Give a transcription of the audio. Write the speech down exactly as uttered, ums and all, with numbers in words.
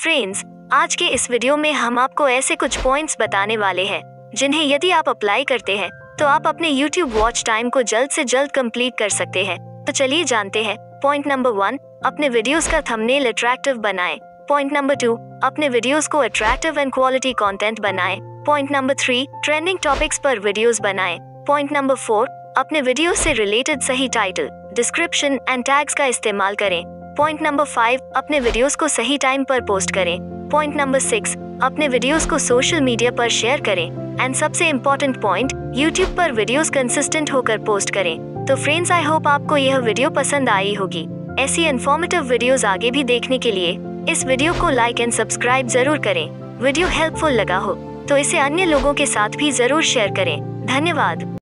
Friends, आज के इस वीडियो में हम आपको ऐसे कुछ पॉइंट्स बताने वाले हैं जिन्हें यदि आप अप्लाई करते हैं तो आप अपने यूट्यूब वॉच टाइम को जल्द से जल्द कंप्लीट कर सकते हैं। तो चलिए जानते हैं। पॉइंट नंबर वन, अपने वीडियोस का थंबनेल अट्रैक्टिव बनाएं। पॉइंट नंबर टू, अपने वीडियोस को अट्रैक्टिव एंड क्वालिटी कंटेंट बनाएं। Point number three, trending topics पर वीडियोस बनाएं। पॉइंट नंबर फोर, अपने वीडियो से रिलेटेड सही टाइटल, डिस्क्रिप्शन एंड टैग्स का इस्तेमाल करें। पॉइंट नंबर फाइव, अपने वीडियोस को सही टाइम पर पोस्ट करें। पॉइंट नंबर सिक्स, अपने वीडियोस को सोशल मीडिया पर शेयर करें। एंड सबसे इम्पोर्टेंट पॉइंट, यूट्यूब पर वीडियोस कंसिस्टेंट होकर पोस्ट करें। तो फ्रेंड्स, आई होप आपको यह वीडियो पसंद आई होगी। ऐसी इन्फॉर्मेटिव वीडियोस आगे भी देखने के लिए इस वीडियो को लाइक एंड सब्सक्राइब जरूर करें। वीडियो हेल्पफुल लगा हो तो इसे अन्य लोगों के साथ भी जरूर शेयर करें। धन्यवाद।